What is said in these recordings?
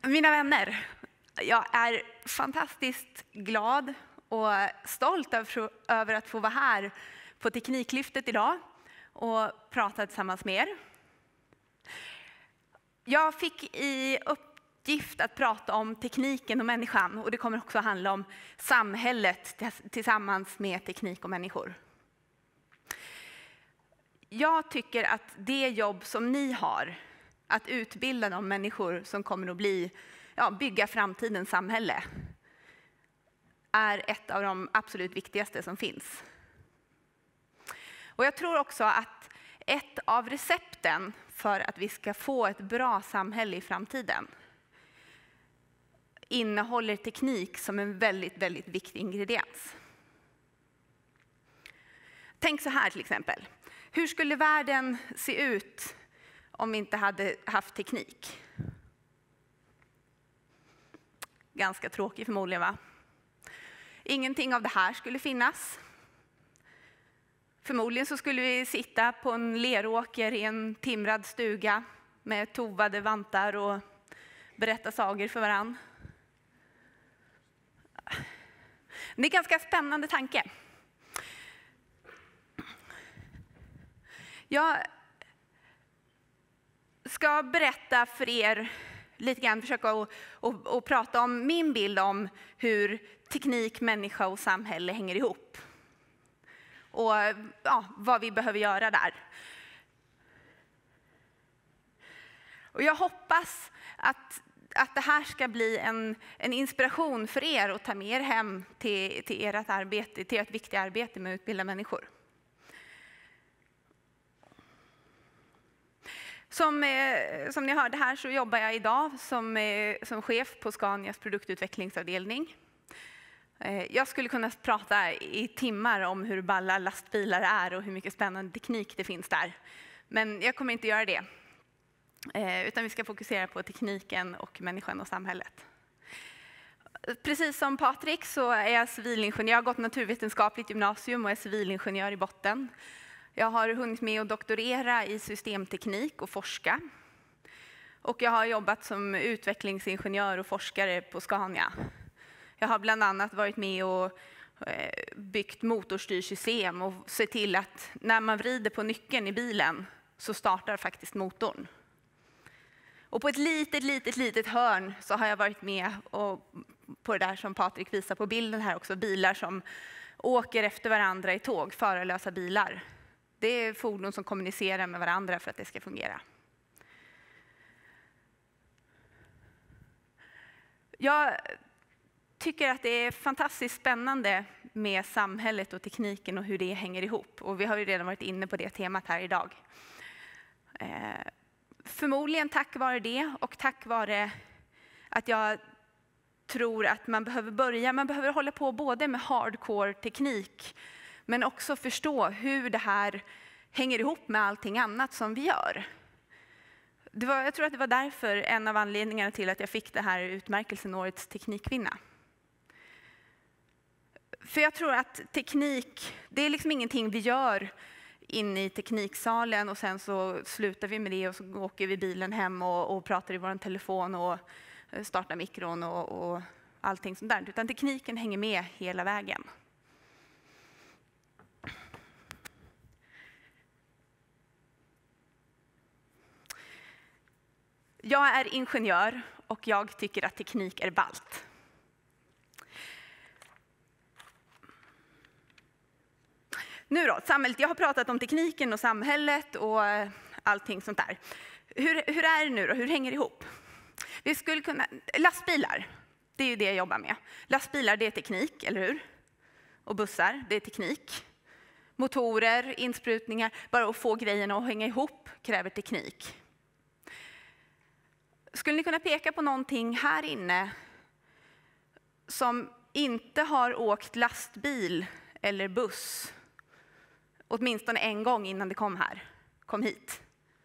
Mina vänner, jag är fantastiskt glad och stolt över att få vara här på Tekniklyftet idag och prata tillsammans med er. Jag fick i uppgift att prata om tekniken och människan, och det kommer också handla om samhället tillsammans med teknik och människor. Jag tycker att det jobb som ni har, att utbilda de människor som kommer att bygga framtidens samhälle, är ett av de absolut viktigaste som finns. Och jag tror också att ett av recepten för att vi ska få ett bra samhälle i framtiden innehåller teknik som en väldigt, väldigt viktig ingrediens. Tänk så här till exempel. Hur skulle världen se ut om vi inte hade haft teknik? Ganska tråkigt förmodligen, va? Ingenting av det här skulle finnas. Förmodligen så skulle vi sitta på en leråker i en timrad stuga med tovade vantar och berätta sagor för varann. Det är en ganska spännande tanke. Jag ska berätta för er lite grann, försöka och prata om min bild om hur teknik, människa och samhälle hänger ihop. Och vad vi behöver göra där. Och jag hoppas att det här ska bli en inspiration för er att ta med er hem till ert arbete, till ert viktiga arbete med att utbilda människor. Som ni hörde här så jobbar jag idag som chef på Scanias produktutvecklingsavdelning. Jag skulle kunna prata i timmar om hur balla lastbilar är och hur mycket spännande teknik det finns där. Men jag kommer inte göra det. Utan vi ska fokusera på tekniken och människan och samhället. Precis som Patrik så är jag civilingenjör. Jag har gått naturvetenskapligt gymnasium och är civilingenjör i botten. Jag har hunnit med att doktorera i systemteknik och forska. Och jag har jobbat som utvecklingsingenjör och forskare på Scania. Jag har bland annat varit med och byggt motorstyrsystem och sett till att när man vrider på nyckeln i bilen så startar faktiskt motorn. Och på ett litet hörn så har jag varit med på det där som Patrik visar på bilden här också. Bilar som åker efter varandra i tåg, förarlösa bilar. Det är fordon som kommunicerar med varandra för att det ska fungera. Jag tycker att det är fantastiskt spännande med samhället och tekniken och hur det hänger ihop. Och vi har ju redan varit inne på det temat här idag. Förmodligen tack vare det och tack vare att jag tror att man behöver hålla på både med hardcore teknik men också förstå hur det här hänger ihop med allting annat som vi gör. Jag tror att det var därför en av anledningarna till att jag fick det här utmärkelsen Årets teknikkvinna. För jag tror att teknik, det är liksom ingenting vi gör inne i tekniksalen och sen så slutar vi med det och så åker vi bilen hem och pratar i vår telefon och startar mikron och allting sånt där. Utan tekniken hänger med hela vägen. Jag är ingenjör och jag tycker att teknik är ballt. Nu då, samhället. Jag har pratat om tekniken och samhället och allting sånt där. Hur är det nu då? Hur hänger det ihop? Vi skulle kunna, lastbilar, det är ju det jag jobbar med. Lastbilar, det är teknik, eller hur? Och bussar, det är teknik. Motorer, insprutningar, bara att få grejerna att hänga ihop kräver teknik. Skulle ni kunna peka på någonting här inne som inte har åkt lastbil eller buss åtminstone en gång innan det kom hit?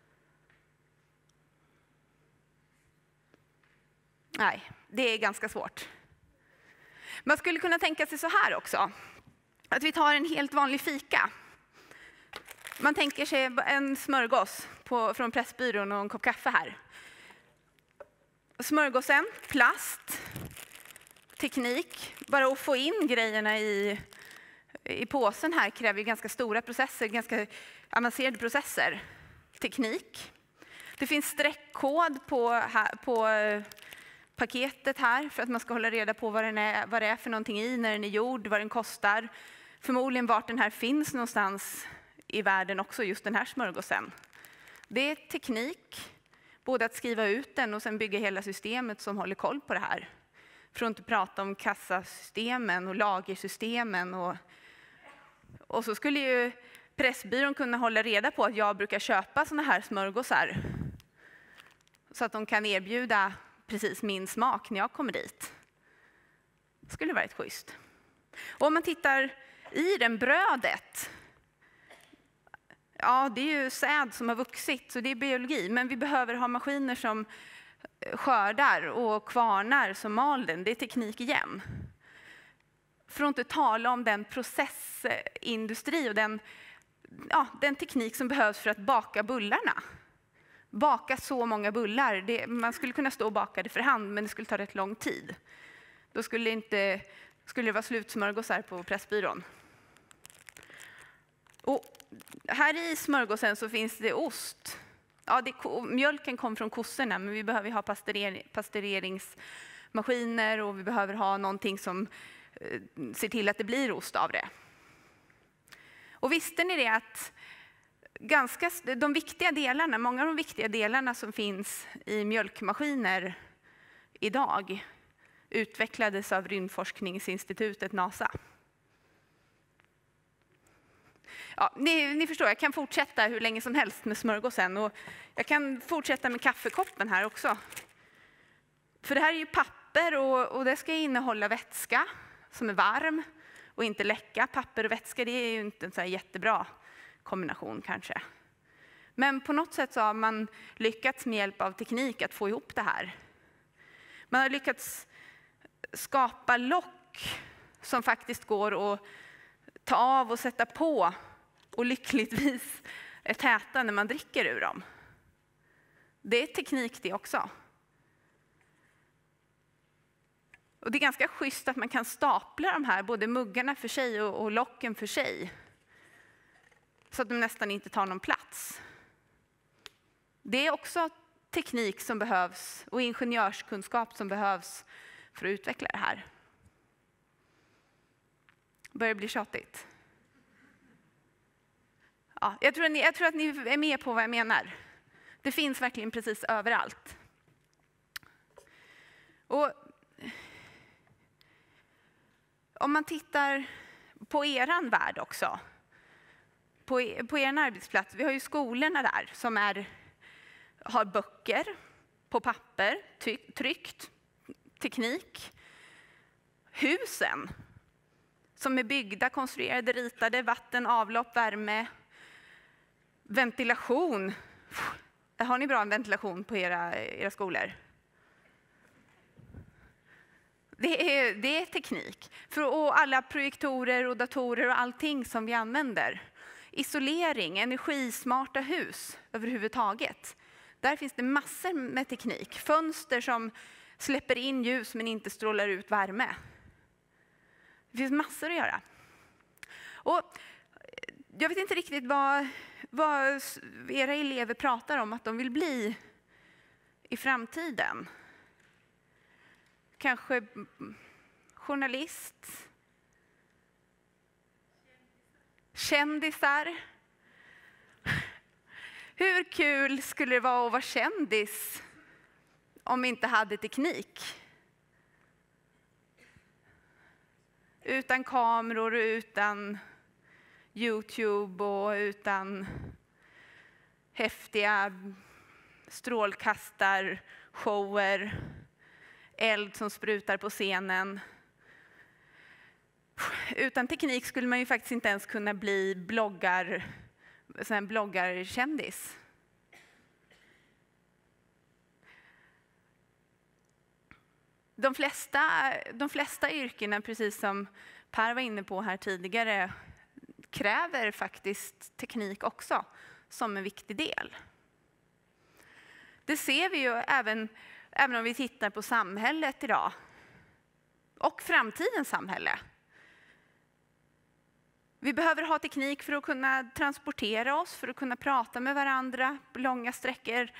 Nej, det är ganska svårt. Man skulle kunna tänka sig så här också. Att vi tar en helt vanlig fika. Man tänker sig en smörgås från Pressbyrån och en kopp kaffe här. Smörgåsen, plast, teknik. Bara att få in grejerna i påsen här kräver ganska stora processer, ganska avancerade processer. Teknik. Det finns streckkod på paketet här för att man ska hålla reda på vad det är för någonting i, när den är gjord, vad den kostar. Förmodligen vart den här finns någonstans i världen också, just den här smörgåsen. Det är teknik, både att skriva ut den och sen bygga hela systemet som håller koll på det här. För att inte prata om kassasystemen och lagersystemen. Och så skulle ju Pressbyrån kunna hålla reda på att jag brukar köpa såna här smörgåsar. Så att de kan erbjuda precis min smak när jag kommer dit. Det skulle vara ett schysst. Och om man tittar i den brödet. Ja, det är ju säd som har vuxit, så det är biologi. Men vi behöver ha maskiner som skördar och kvarnar som mal den. Det är teknik igen. För att inte tala om den processindustri och den teknik som behövs för att baka bullarna. Baka så många bullar. Man skulle kunna stå och baka det för hand, men det skulle ta rätt lång tid. Då skulle det vara slutsmörgåsar på Pressbyrån. Och här i smörgåsen så finns det ost. Ja, mjölken kom från kossorna, men vi behöver ha pasteureringsmaskiner och vi behöver ha någonting som ser till att det blir ost av det. Och visste ni det att många av de viktiga delarna som finns i mjölkmaskiner idag utvecklades av rymdforskningsinstitutet NASA. Ja, ni förstår, jag kan fortsätta hur länge som helst med smörgåsen och jag kan fortsätta med kaffekoppen här också. För det här är ju papper och det ska innehålla vätska som är varm och inte läcka. Papper och vätska, det är ju inte en så här jättebra kombination kanske. Men på något sätt så har man lyckats med hjälp av teknik att få ihop det här. Man har lyckats skapa lock som faktiskt går att ta av och sätta på och lyckligtvis är täta när man dricker ur dem. Det är teknik det också. Och det är ganska schysst att man kan stapla de här, både muggarna för sig och locken för sig. Så att de nästan inte tar någon plats. Det är också teknik som behövs och ingenjörskunskap som behövs för att utveckla det här. Börjar bli tjatigt. Ja, jag tror att ni är med på vad jag menar. Det finns verkligen precis överallt. Och om man tittar på eran värld också. På er arbetsplats. Vi har ju skolorna där som har böcker på papper, tryckt, teknik. Husen som är byggda, konstruerade, ritade, vatten, avlopp, värme, ventilation. Har ni bra ventilation på era skolor? Det är teknik. Och alla projektorer och datorer och allting som vi använder. Isolering, energismarta hus överhuvudtaget. Där finns det massor med teknik. Fönster som släpper in ljus men inte strålar ut värme. Det finns massor att göra. Och jag vet inte riktigt vad era elever pratar om att de vill bli i framtiden. Kanske journalist. Kändisar. Hur kul skulle det vara att vara kändis om vi inte hade teknik? Utan kameror, utan YouTube och utan häftiga strålkastarshower, eld som sprutar på scenen. Utan teknik skulle man ju faktiskt inte ens kunna bli bloggarkändis. De flesta yrkena, precis som Per var inne på här tidigare, kräver faktiskt teknik också som en viktig del. Det ser vi ju Även om vi tittar på samhället idag och framtidens samhälle. Vi behöver ha teknik för att kunna transportera oss, för att kunna prata med varandra på långa sträckor.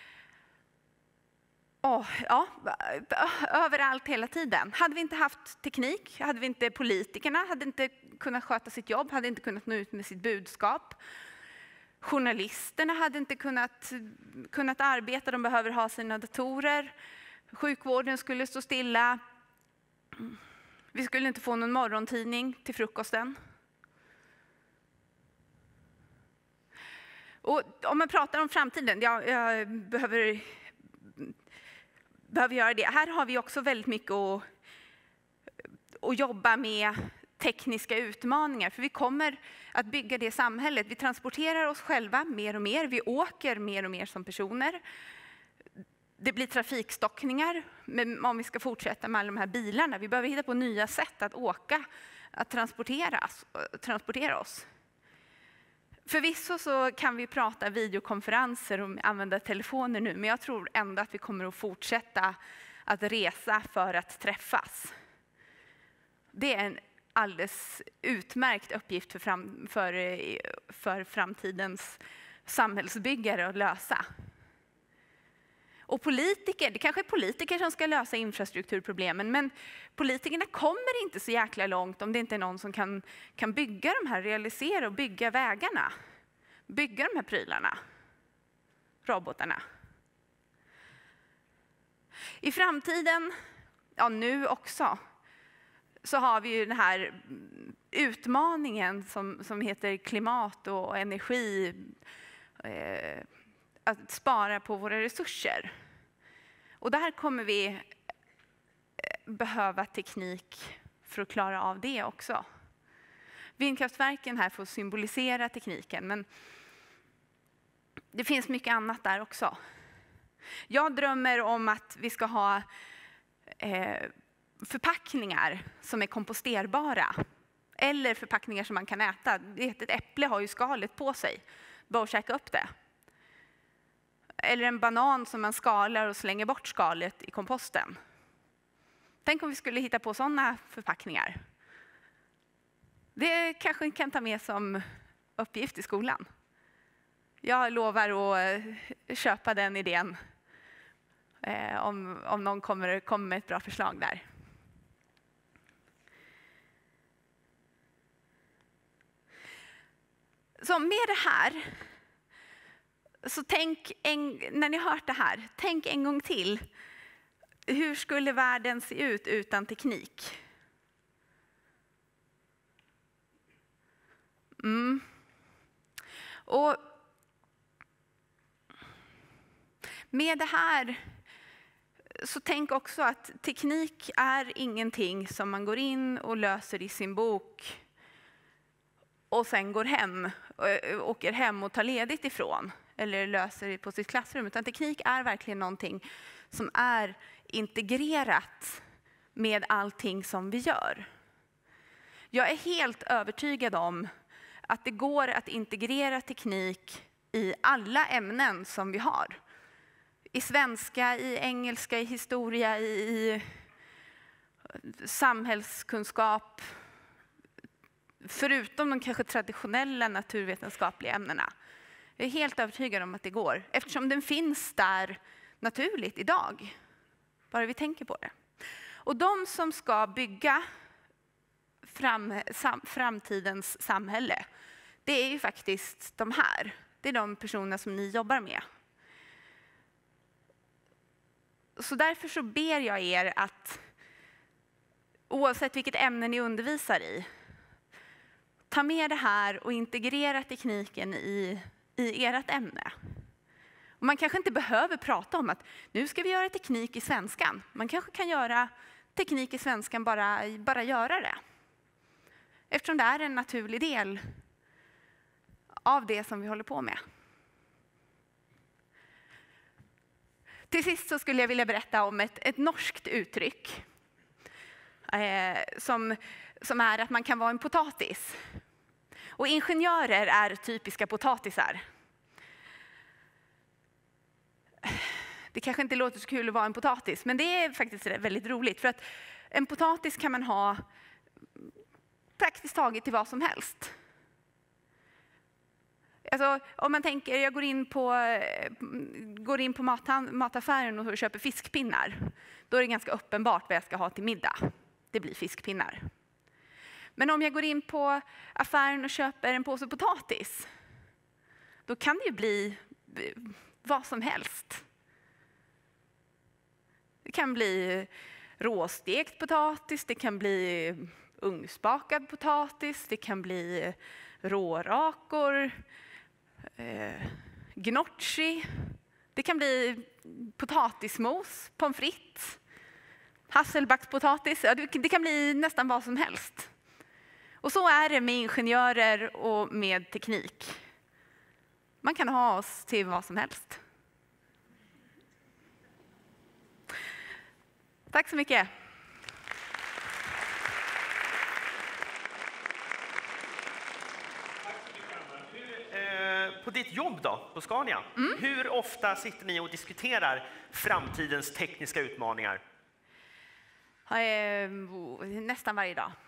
Överallt hela tiden. Hade vi inte haft teknik, hade vi inte politikerna, hade inte kunnat sköta sitt jobb, hade inte kunnat nå ut med sitt budskap. Journalisterna hade inte kunnat arbeta, de behöver ha sina datorer. Sjukvården skulle stå stilla. Vi skulle inte få någon morgontidning till frukosten. Och om man pratar om framtiden, jag behöver göra det. Här har vi också väldigt mycket att jobba med tekniska utmaningar. För vi kommer att bygga det samhället. Vi transporterar oss själva mer och mer. Vi åker mer och mer som personer. Det blir trafikstockningar om vi ska fortsätta med alla de här bilarna. Vi behöver hitta på nya sätt att åka, att transportera oss. Förvisso så kan vi prata videokonferenser och använda telefoner nu, men jag tror ändå att vi kommer att fortsätta att resa för att träffas. Det är en alldeles utmärkt uppgift för framtidens samhällsbyggare att lösa. Och politiker, det kanske är politiker som ska lösa infrastrukturproblemen, men politikerna kommer inte så jäkla långt om det inte är någon som kan bygga de här, realisera och bygga vägarna. Bygga de här prylarna, robotarna. I framtiden, ja nu också, så har vi ju den här utmaningen som heter klimat och energi. Att spara på våra resurser. Och där kommer vi behöva teknik för att klara av det också. Vindkraftverken här får symbolisera tekniken, men det finns mycket annat där också. Jag drömmer om att vi ska ha förpackningar som är komposterbara. Eller förpackningar som man kan äta. Ett äpple har ju skalet på sig. Bara käka upp det. Eller en banan som man skalar och slänger bort skalet i komposten. Tänk om vi skulle hitta på sådana förpackningar. Det kanske kan ta med som uppgift i skolan. Jag lovar att köpa den idén om någon kommer med ett bra förslag där. Så med det här, så när ni hört det här, tänk en gång till. Hur skulle världen se ut utan teknik? Och med det här så tänk också att teknik är ingenting som man går in och löser i sin bok och sen åker hem och tar ledigt ifrån eller löser det på sitt klassrum. Utan teknik är verkligen någonting som är integrerat med allting som vi gör. Jag är helt övertygad om att det går att integrera teknik i alla ämnen som vi har. I svenska, i engelska, i historia, i samhällskunskap. Förutom de kanske traditionella naturvetenskapliga ämnena. Jag är helt övertygad om att det går. Eftersom den finns där naturligt idag. Bara vi tänker på det. Och de som ska bygga framtidens samhälle, det är ju faktiskt de här. Det är de personer som ni jobbar med. Så därför så ber jag er att oavsett vilket ämne ni undervisar i, ta med det här och integrera tekniken i ert ämne. Och man kanske inte behöver prata om att nu ska vi göra teknik i svenskan. Man kanske kan göra teknik i svenskan, bara göra det. Eftersom det är en naturlig del av det som vi håller på med. Till sist så skulle jag vilja berätta om ett norskt uttryck. Som är att man kan vara en potatis. Och ingenjörer är typiska potatisar. Det kanske inte låter så kul att vara en potatis, men det är faktiskt väldigt roligt. För att en potatis kan man ha praktiskt taget till vad som helst. Alltså, om man tänker, jag går in på mataffären och köper fiskpinnar. Då är det ganska uppenbart vad jag ska ha till middag. Det blir fiskpinnar. Men om jag går in på affären och köper en påse potatis, då kan det ju bli vad som helst. Det kan bli råstekt potatis, det kan bli ugnsbakad potatis, det kan bli rårakor, gnocchi, det kan bli potatismos, pommes frites, hasselbackspotatis, det kan bli nästan vad som helst. Och så är det med ingenjörer och med teknik. Man kan ha oss till vad som helst. Tack så mycket. På ditt jobb då, på Scania, hur ofta sitter ni och diskuterar framtidens tekniska utmaningar? Nästan varje dag.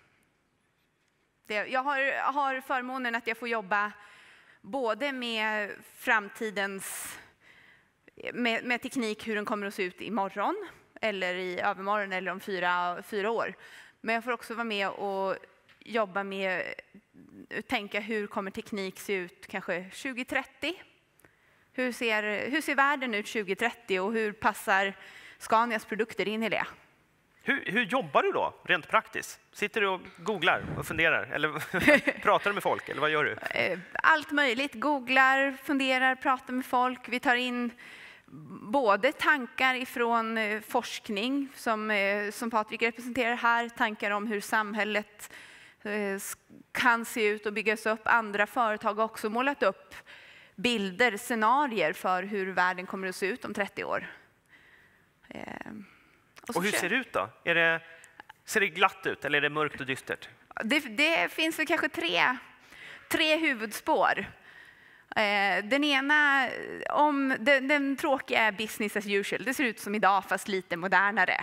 Jag har förmånen att jag får jobba både med framtidens, med teknik, hur den kommer att se ut imorgon, eller i övermorgon, eller om fyra år. Men jag får också vara med och jobba med, tänka hur kommer teknik se ut kanske 2030? Hur ser världen ut 2030 och hur passar Scanias produkter in i det? Hur jobbar du då, rent praktiskt? Sitter du och googlar och funderar? Eller pratar du med folk? Eller vad gör du? Allt möjligt. Googlar, funderar, pratar med folk. Vi tar in både tankar ifrån forskning, som Patrik representerar här, tankar om hur samhället kan se ut och byggas upp. Andra företag har också målat upp bilder, scenarier för hur världen kommer att se ut om 30 år. Och hur ser det ut då? Ser det glatt ut eller är det mörkt och dystert? Det finns väl kanske tre huvudspår. Den ena, den tråkiga är business as usual. Det ser ut som idag fast lite modernare.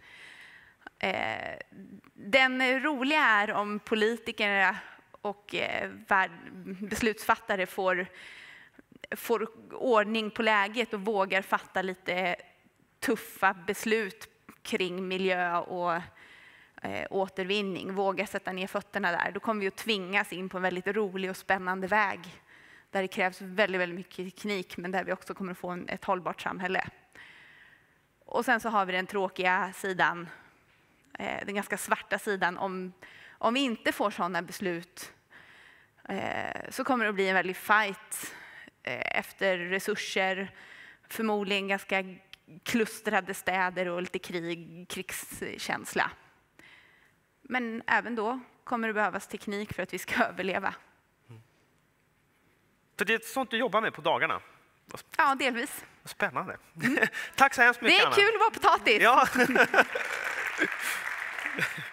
Den roliga är om politiker och beslutsfattare får ordning på läget och vågar fatta lite tuffa beslut kring miljö och återvinning. Vågar sätta ner fötterna där. Då kommer vi att tvingas in på en väldigt rolig och spännande väg. Där det krävs väldigt, väldigt mycket teknik, men där vi också kommer att få ett hållbart samhälle. Och sen så har vi den tråkiga sidan, den ganska svarta sidan. Om vi inte får sådana beslut så kommer det att bli en väldig fight efter resurser, förmodligen ganska klustrade städer och lite krigskänsla. Men även då kommer det behövas teknik för att vi ska överleva. Så det är sånt du jobbar med på dagarna? Ja, delvis. Spännande. Tack så hemskt mycket, Anna. Det är kul att vara potatis. Ja.